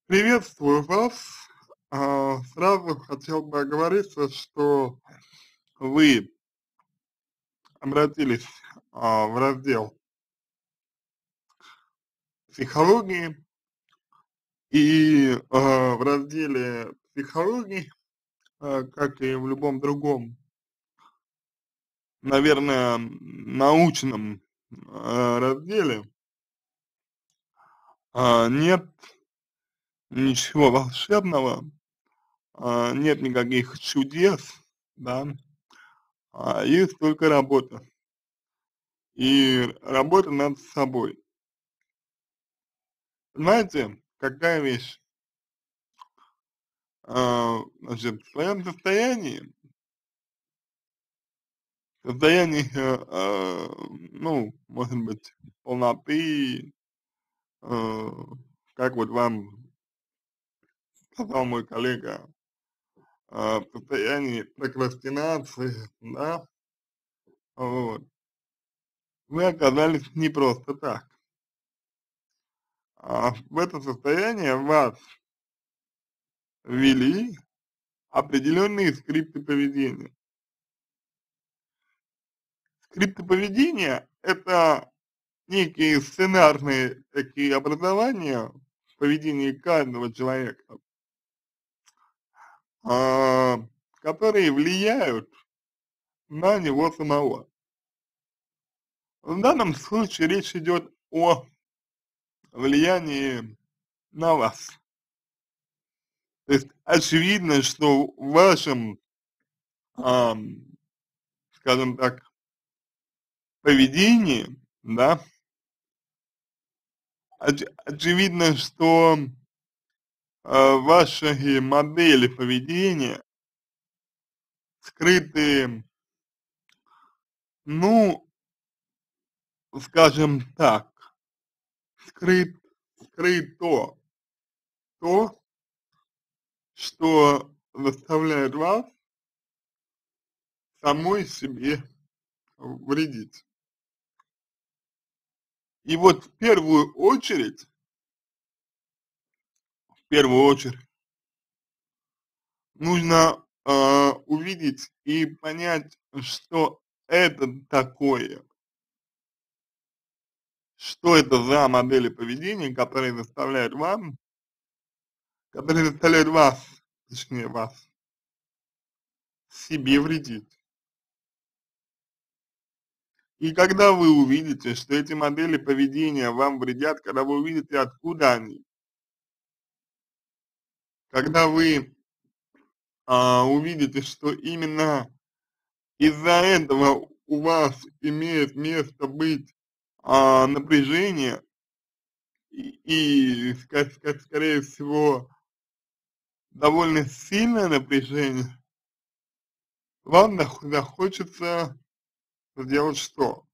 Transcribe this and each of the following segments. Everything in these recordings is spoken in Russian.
Приветствую вас. Сразу хотел бы оговориться, что вы обратились в раздел психологии, и в разделе психологии, как и в любом другом, наверное, научном разделе, нет ничего волшебного, нет никаких чудес, да, есть только работа. И работа над собой. Знаете, какая вещь? Значит, в своем состоянии, ну, может быть, полноты, э, как вот вам сказал мой коллега, в состоянии прокрастинации, да, вот, вы оказались не просто так. В это состояние вас ввели определенные скрипты поведения. Скрипты поведения — это некие сценарные такие образования в поведении каждого человека, а, которые влияют на него самого. В данном случае речь идет о влиянии на вас. То есть очевидно, что в вашем, ам, скажем так, поведении, да, очевидно, что ваши модели поведения скрыты, ну, скажем так, скрыт, скрыто то, что заставляет вас самой себе вредить. И вот в первую очередь нужно увидеть и понять, что это такое, что это за модели поведения, которые заставляют вас, точнее вас, себе вредить. И когда вы увидите, что эти модели поведения вам вредят, когда вы увидите, откуда они, когда вы увидите, что именно из-за этого у вас имеет место быть напряжение скорее всего, довольно сильное напряжение, вам захочется сделать что?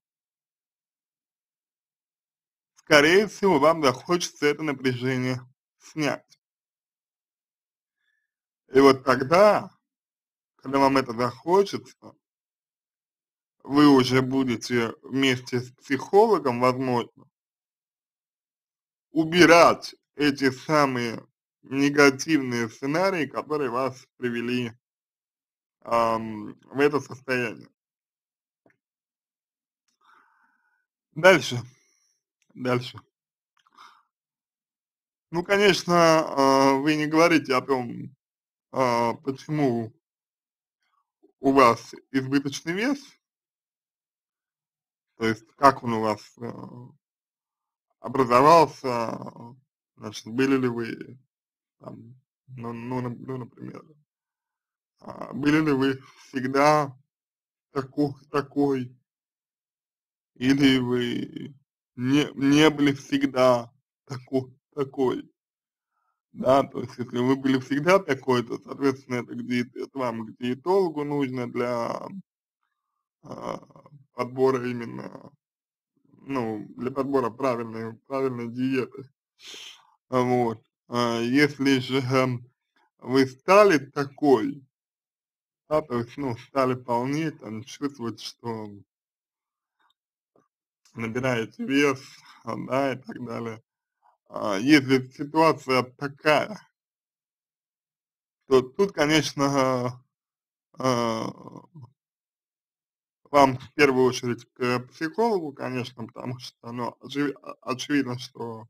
Скорее всего, вам захочется это напряжение снять. И вот тогда, когда вам это захочется, вы уже будете вместе с психологом, возможно, убирать эти самые негативные сценарии, которые вас привели в это состояние. Дальше, дальше. Ну, конечно, вы не говорите о том, почему у вас избыточный вес, то есть как он у вас образовался, значит, были ли вы там, например, были ли вы всегда такой, или вы не были всегда такой, да, то есть если вы были всегда такой, то, соответственно, это вам к диетологу нужно для а, подбора именно, ну, для подбора правильной диеты, вот. Если же вы стали такой, да, то есть, ну, стали полнеть, там, чувствовать, что набираете вес, да, и так далее, если ситуация такая, то тут, конечно, а, вам в первую очередь к психологу, конечно, потому что, ну, очевидно, что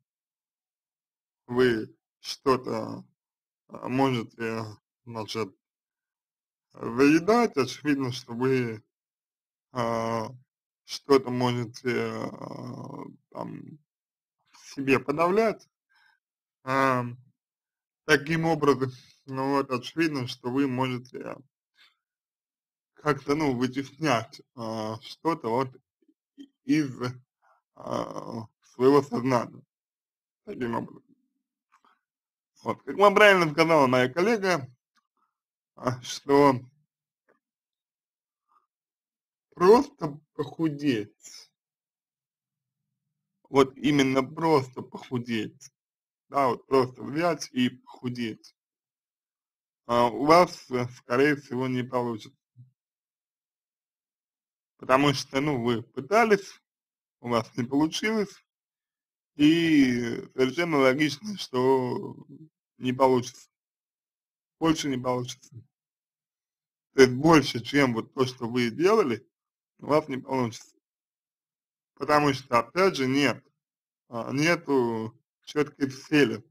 вы что-то можете, значит, заедать, очевидно, что вы а, что-то можете там в себе подавлять, а, таким образом, ну вот, очевидно, что вы можете как-то, ну, вытеснять что-то вот из своего сознания таким образом. Вот, как вам правильно сказала моя коллега, что просто похудеть, вот именно просто похудеть, да, вот просто взять и похудеть, у вас, скорее всего, не получится. Потому что, ну, вы пытались, у вас не получилось, и совершенно логично, что не получится, больше не получится. То есть больше, чем вот то, что вы делали, у вас не получится. Потому что, опять же, нету четкой цели.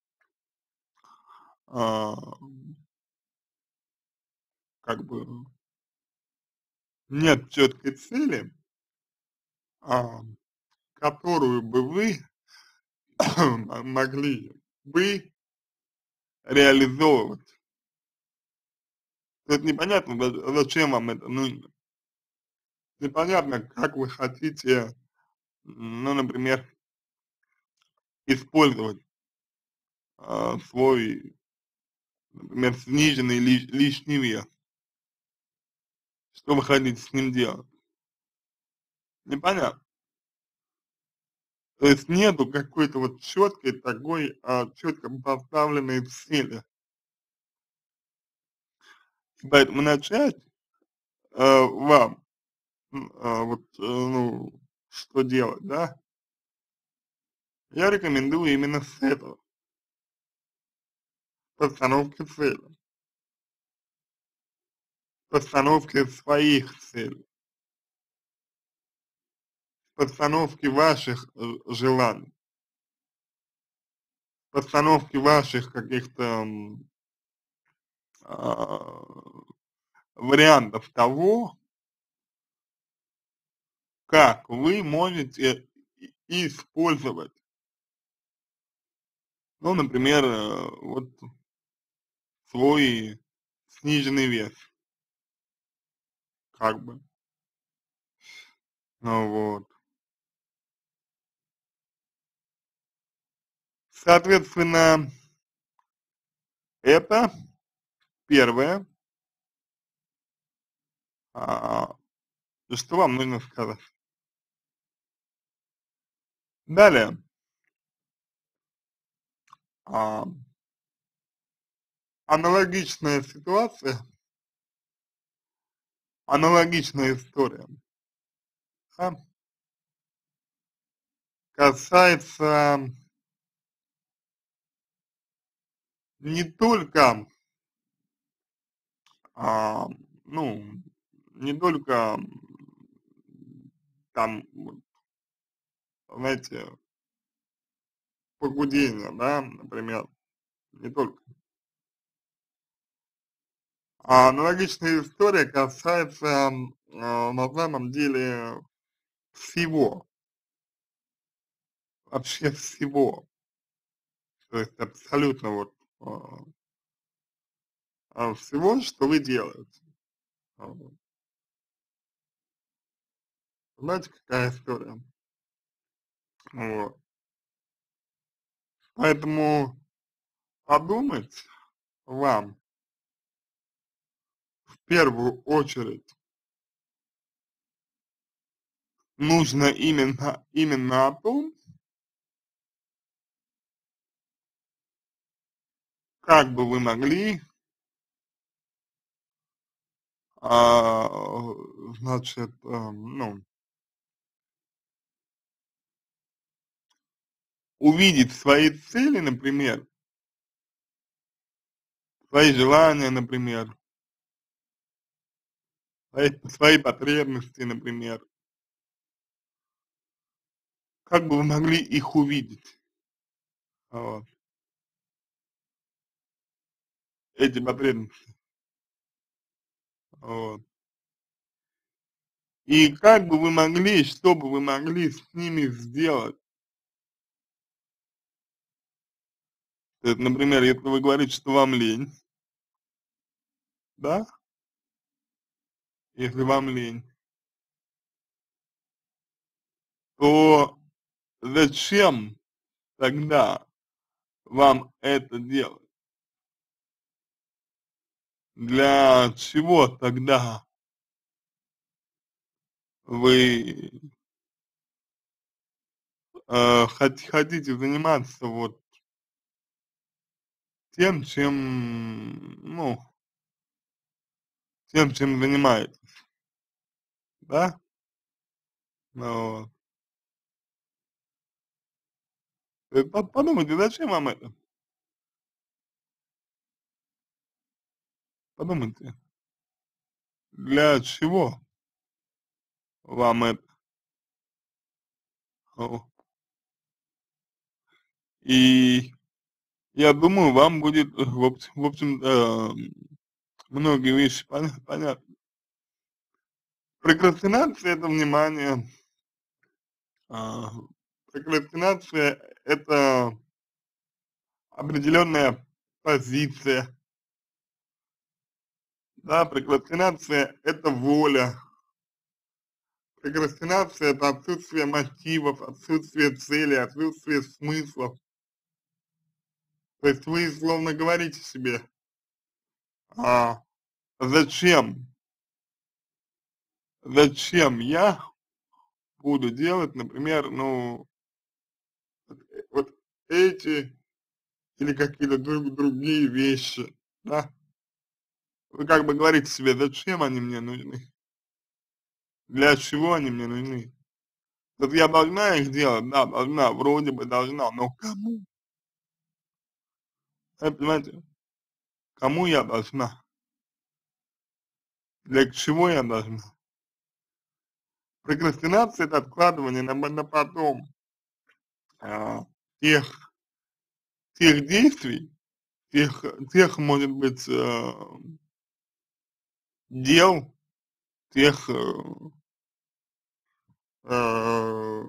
А, как бы нет четкой цели, а, которую бы вы могли бы реализовывать. То есть непонятно, зачем вам это нужно. Непонятно, как вы хотите, ну, например, использовать свой, например, сниженный лишний вес. Что вы хотите с ним делать? Непонятно. То есть нету какой-то вот четкой такой, четко поставленной цели. И поэтому начать вам, вот, ну, что делать, да, я рекомендую именно с этого, постановки цели, постановки своих целей, постановки ваших желаний, постановки ваших каких-то а, вариантов того, как вы можете использовать, ну, например, вот свой сниженный вес, как бы, ну вот. Соответственно, это первое, а, что вам нужно сказать. Далее, а, аналогичная ситуация, аналогичная история, да, касается не только, а, ну, не только там, вот, знаете, похудения, да, например, не только. А аналогичная история касается, на самом деле всего, вообще всего. То есть абсолютно вот всего, что вы делаете. Вот. Знаете, какая история? Вот. Поэтому подумать вам в первую очередь нужно именно о том, как бы вы могли, а, значит, ну, увидеть свои цели, например, свои желания, например, свои потребности, например, как бы вы могли их увидеть, вот, эти потребности, вот. И как бы вы могли, что бы вы могли с ними сделать? То есть, например, если вы говорите, что вам лень, да, если вам лень, то зачем тогда вам это делать? Для чего тогда вы хотите заниматься вот тем, ну, тем, чем занимаетесь, да? Ну, вот. Подумайте, зачем вам это? Подумайте, для чего вам это? О, и я думаю, вам будет, в общем-то, многие вещи понятны. Прокрастинация — это внимание, а, прокрастинация — это определенная позиция, да, прокрастинация — это воля, прокрастинация — это отсутствие мотивов, отсутствие цели, отсутствие смыслов. То есть вы словно говорите себе, а, зачем, зачем я буду делать, например, ну, вот эти или какие-то другие вещи, да? Вы как бы говорите себе, зачем они мне нужны, для чего они мне нужны. Вот я должна их делать, да, должна, вроде бы должна, но кому? Понимаете, кому я должна, для чего я должна? Прокрастинация — это откладывание на потом а, тех, тех действий, тех, может быть, дел, тех э,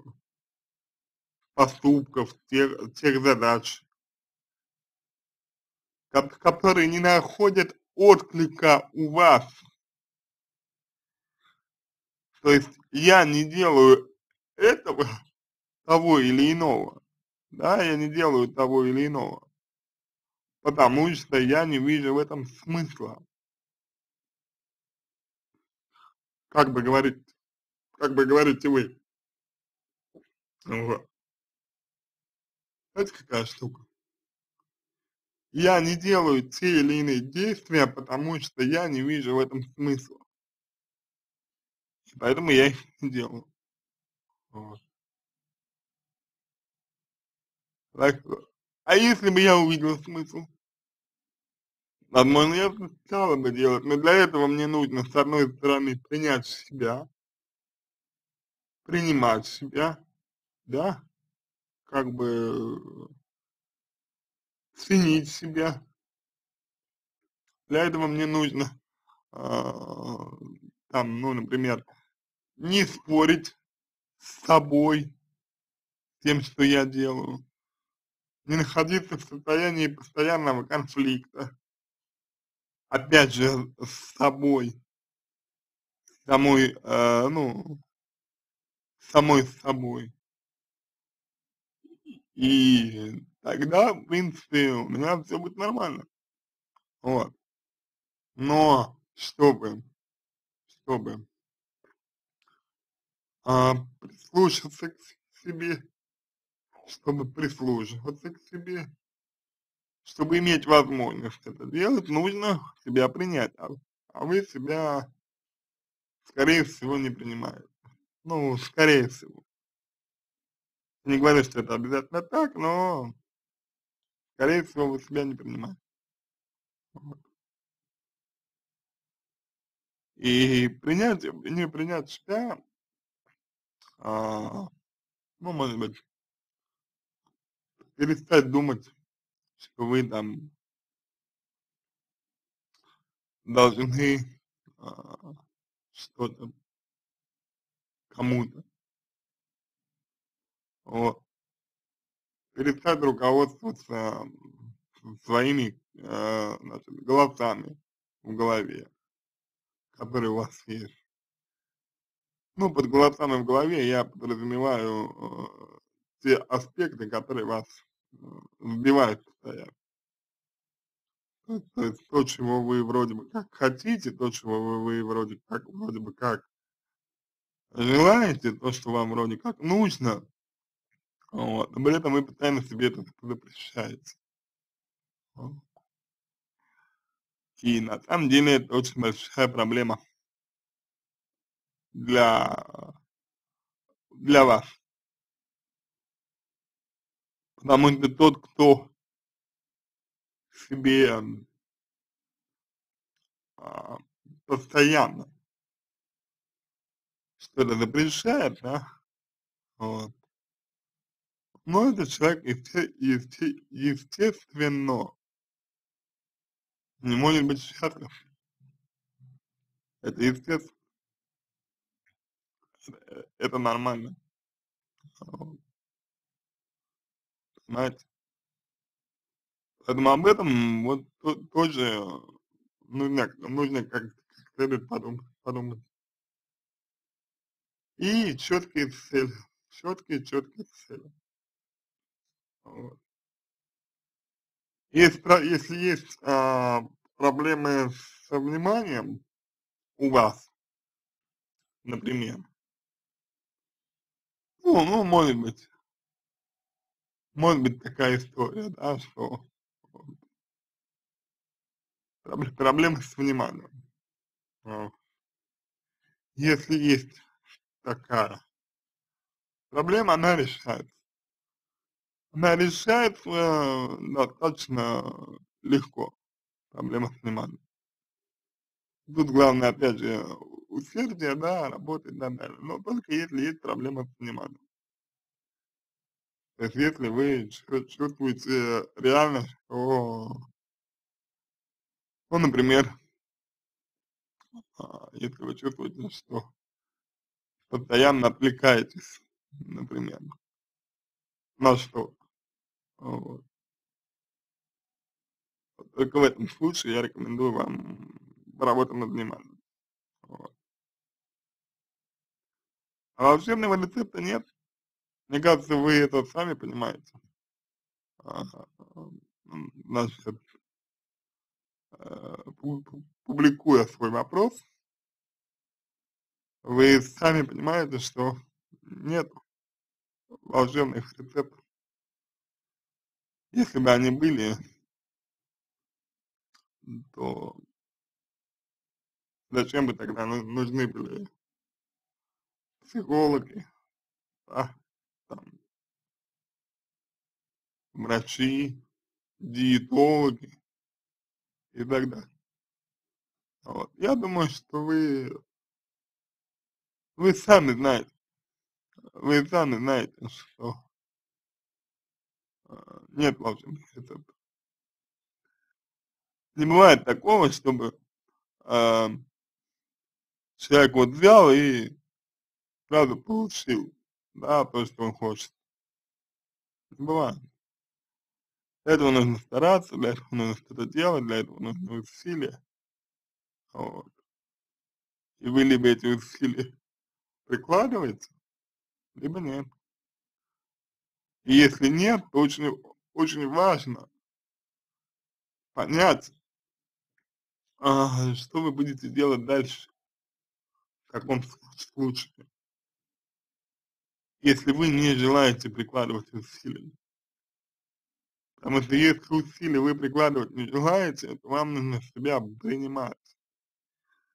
поступков, тех задач, которые не находят отклика у вас. То есть я не делаю этого, того или иного, да, я не делаю того или иного, потому что я не вижу в этом смысла. Как бы говорить, как бы говорите вы. Вот. Знаете, какая штука? Я не делаю те или иные действия, потому что я не вижу в этом смысла. И поэтому я их не делаю. Вот. Так, а если бы я увидел смысл? Возможно, я стала бы делать, но для этого мне нужно, с одной стороны, принять себя, принимать себя, да, как бы ценить себя. Для этого мне нужно, а, там, ну, например, не спорить с собой, тем, что я делаю, не находиться в состоянии постоянного конфликта, опять же, с собой, самой, ну, самой с собой. И тогда, в принципе, у меня все будет нормально. Вот. Но чтобы, прислушаться к себе, чтобы прислушиваться к себе, чтобы иметь возможность это делать, нужно себя принять, а вы себя, скорее всего, не принимаете. Ну, скорее всего. Не говорю, что это обязательно так, но, скорее всего, вы себя не принимаете. Вот. И не принять себя, а, ну, может быть, перестать думать, что вы там должны а, что-то кому-то. Вот. Перестать руководствоваться своими значит, голосами в голове, которые у вас есть. Ну, под голосами в голове я подразумеваю те аспекты, которые вас сбивают постоянно. То есть то, чего вы вроде бы как хотите, то, чего вы вроде бы как желаете, то, что вам вроде как нужно, вот, но при этом вы постоянно себе это запрещаете. Вот. И на самом деле это очень большая проблема для, для вас. Потому что тот, кто себе а, постоянно что-то запрещает, да, вот, но этот человек естественно не может быть счастлив. Это естественно, это нормально. Вот, понимаете? Поэтому об этом вот тоже нужно как следует подумать. И четкие цели. Вот. Если есть проблемы со вниманием у вас, например, ну, может быть такая история, да, что вот проблемы с вниманием. А, Если есть такая проблема, она решается достаточно легко, проблема с вниманием. Тут главное, опять же, усердие, да, работать и так далее. Но только если есть проблема с вниманием. То есть если вы чувствуете реально, что, ну, например, если вы чувствуете, что постоянно отвлекаетесь, например, на что-то, вот, только в этом случае я рекомендую вам поработать над вниманием. Вот. А волшебного рецепта нет. Мне кажется, вы это сами понимаете. А, Значит, публикуя свой вопрос, вы сами понимаете, что нет волшебных рецептов. Если бы они были, то зачем бы тогда нужны были психологи, да, там, врачи, диетологи и так далее. Вот. Я думаю, что вы сами знаете, что нет волшебных рецептов. Не бывает такого, чтобы а, человек вот взял и сразу получил, да, то, что он хочет. Не бывает. Для этого нужно стараться, для этого нужно что-то делать, для этого нужны усилия. Вот. И вы либо эти усилия прикладываете, либо нет. И если нет, то очень важно понять, что вы будете делать дальше, в каком случае, если вы не желаете прикладывать усилия. Потому что если усилия вы прикладывать не желаете, то вам нужно себя принимать,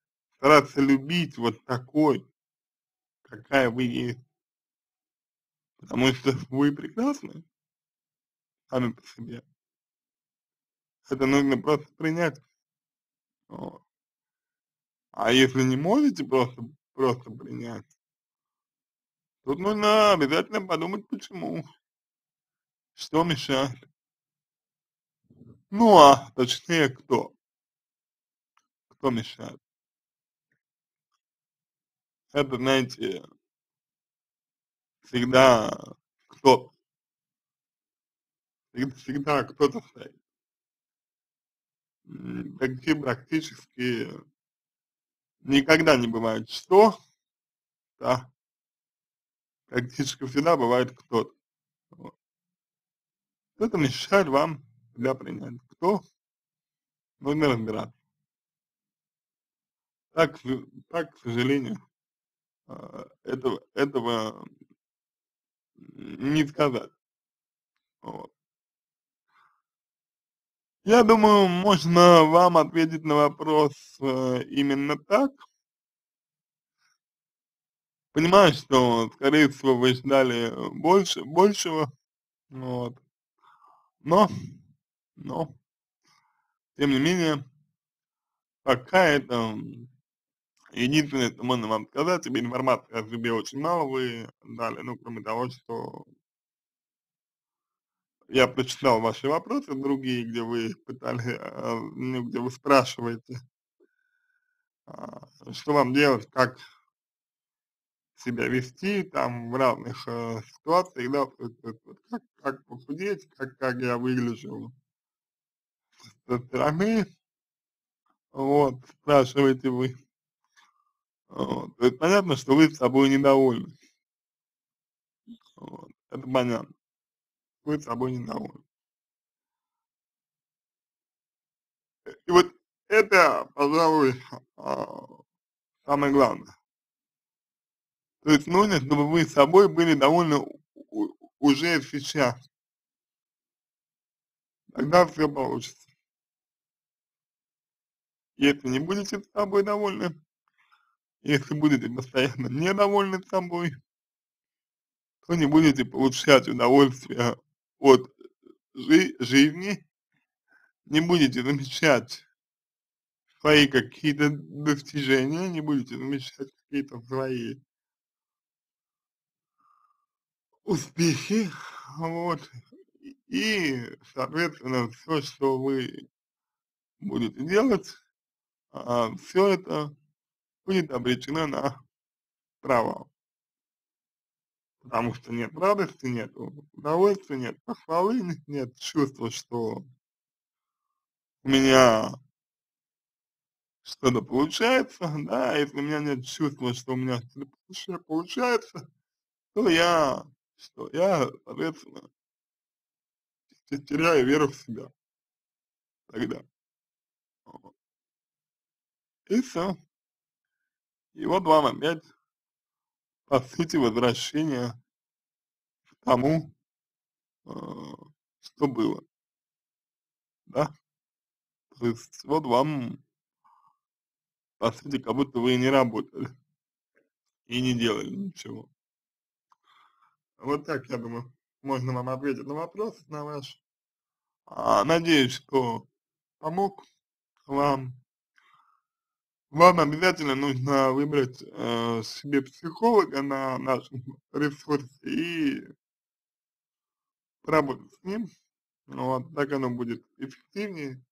стараться любить вот такой, какая вы есть. потому что вы прекрасны сами по себе. Это нужно просто принять. Вот. А если не можете просто принять, тут нужно обязательно подумать, почему, что мешает. Ну, а точнее, кто мешает. Это, знаете, всегда кто всегда кто-то стоит. Почти практически никогда не бывает что, да, практически всегда бывает кто-то. Вот. Кто-то мешает вам для принятия. Кто? Нужно разбираться. Так, к сожалению, этого не сказать. Вот. Я думаю, можно вам ответить на вопрос именно так. Понимаю, что, скорее всего, вы ждали большего, вот, но, но, тем не менее, пока это единственное, что можно вам сказать, тебе информации о себе очень мало вы дали, ну, кроме того, что я прочитал ваши вопросы другие, где вы пытались, ну, где вы спрашиваете, что вам делать, как себя вести там в разных ситуациях, да, то есть вот как похудеть, как я выгляжу со стороны, вот, спрашиваете вы. Вот. То есть понятно, что вы с собой недовольны. Вот. Это понятно. Вы с собой недовольны. И вот это, пожалуй, самое главное. То есть нужно, чтобы вы с собой были довольны уже сейчас. Тогда все получится. Если не будете с собой довольны, если будете постоянно недовольны собой, то не будете получать удовольствие от жизни, не будете замечать свои какие-то достижения, не будете замечать какие-то свои успехи, вот, и, соответственно, все, что вы будете делать, все это будет обречено на провал, потому что нет радости, нет удовольствия, нет похвалы, нет чувства, что у меня что-то получается, да, если у меня нет чувства, что у меня что-то получается, то я, соответственно, теряю веру в себя тогда. Вот. И все. И вот вам опять, по сути, возвращение к тому, э, что было, да. То есть вот вам, по сути, как будто вы и не работали, и не делали ничего. Вот так, я думаю, можно вам ответить на вопрос на ваш. Надеюсь, что помог вам. Вам обязательно нужно выбрать себе психолога на нашем ресурсе и поработать с ним. Вот, так оно будет эффективнее,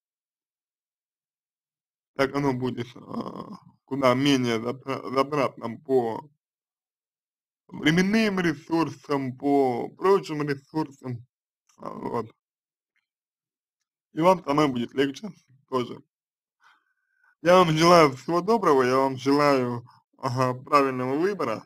так оно будет куда менее затратным по временным ресурсам, по прочим ресурсам. Вот. И вам самой будет легче тоже. Я вам желаю всего доброго, я вам желаю правильного выбора.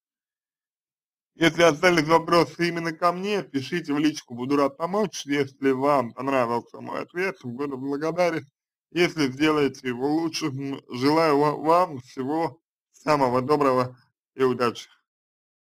Если остались вопросы именно ко мне, пишите в личку, буду рад помочь. Если вам понравился мой ответ, буду благодарен. Если сделаете его лучше, желаю вам всего самого доброго и удачи.